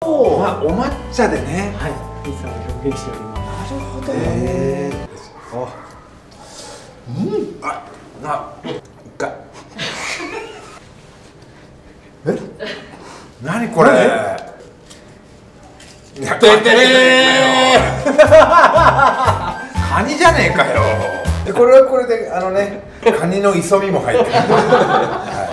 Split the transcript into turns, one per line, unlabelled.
お抹茶でね。
はい、美味しさを表現しております。
なるほど。一回。何これ。出てれー。カニじゃねえかよ。これはこれでカニの磯みも入ってる。